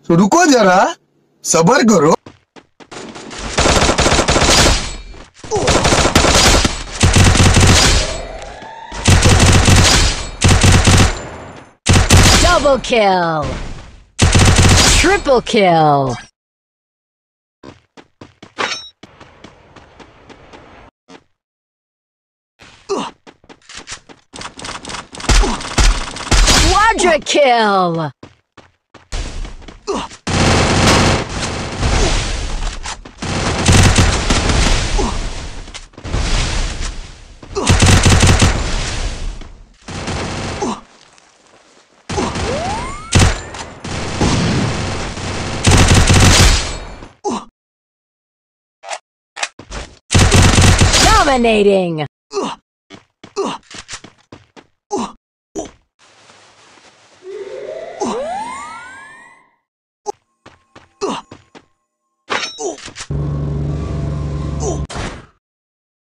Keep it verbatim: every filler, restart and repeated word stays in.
तो रुको जरा, सब्र करो। Double kill! Triple kill! Quadra kill! Dominating!